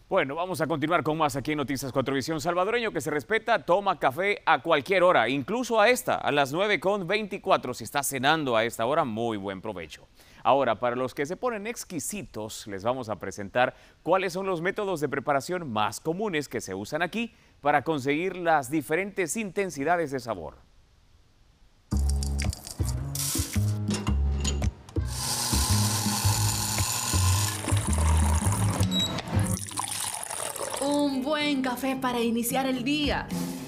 Bueno, vamos a continuar con más aquí en Noticias 4 Visión. Salvadoreño que se respeta, toma café a cualquier hora, incluso a esta, a las 9:24. Si está cenando a esta hora, muy buen provecho. Ahora, para los que se ponen exquisitos, les vamos a presentar cuáles son los métodos de preparación más comunes que se usan aquí para conseguir las diferentes intensidades de sabor. Un buen café para iniciar el día.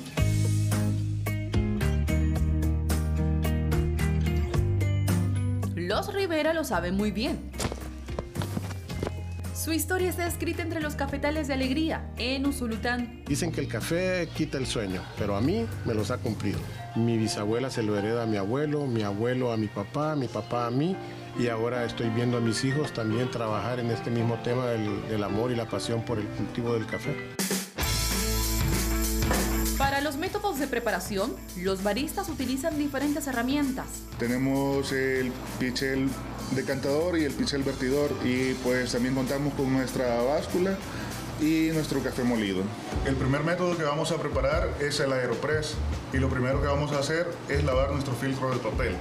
Los Rivera lo saben muy bien. Su historia está escrita entre los cafetales de alegría en Usulután. Dicen que el café quita el sueño, pero a mí me los ha cumplido. Mi bisabuela se lo hereda a mi abuelo a mi papá a mí, y ahora estoy viendo a mis hijos también trabajar en este mismo tema del amor y la pasión por el cultivo del café. Para los métodos de preparación, los baristas utilizan diferentes herramientas. Tenemos el pichel decantador y el pichel vertidor, y pues también contamos con nuestra báscula y nuestro café molido. El primer método que vamos a preparar es el aeropress, y lo primero que vamos a hacer es lavar nuestro filtro de papel.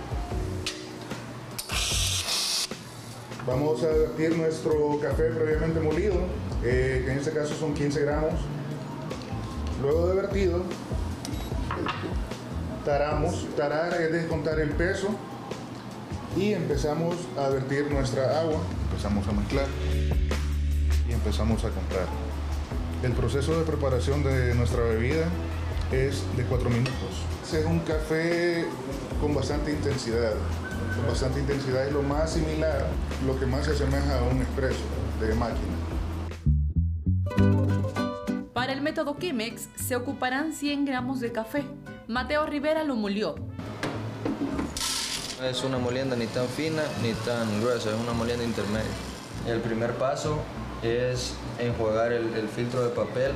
Vamos a vertir nuestro café previamente molido, que en este caso son 15 gramos. Luego de vertido, taramos. Tarar es descontar el peso, y empezamos a vertir nuestra agua. Empezamos a mezclar y empezamos a comprar. El proceso de preparación de nuestra bebida es de 4 minutos. Es un café con bastante intensidad. Con bastante intensidad es lo más similar, lo que más se asemeja a un expreso de máquina. Para el método Chemex se ocuparán 100 gramos de café. Mateo Rivera lo molió. Es una molienda ni tan fina ni tan gruesa, es una molienda intermedia. El primer paso es enjuagar el filtro de papel.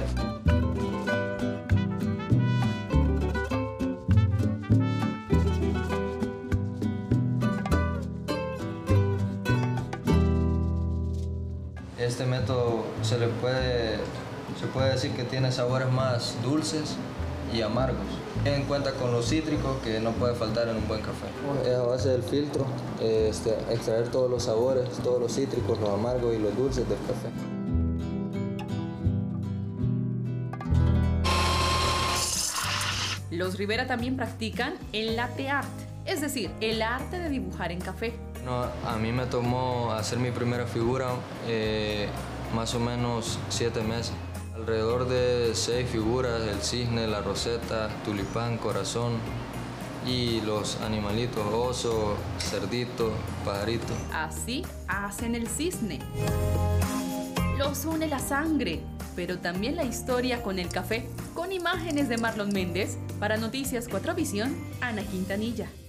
Este método se puede decir que tiene sabores más dulces y amargos. Ten en cuenta con los cítricos, que no puede faltar en un buen café. Es a base del filtro, extraer todos los sabores, todos los cítricos, los amargos y los dulces del café. Los Rivera también practican el latte art, es decir, el arte de dibujar en café. No, a mí me tomó hacer mi primera figura más o menos 7 meses. Alrededor de 6 figuras: el cisne, la roseta, tulipán, corazón y los animalitos: oso, cerdito, pajarito. Así hacen el cisne. Los une la sangre, pero también la historia con el café. Con imágenes de Marlon Méndez, para Noticias 4 Visión, Ana Quintanilla.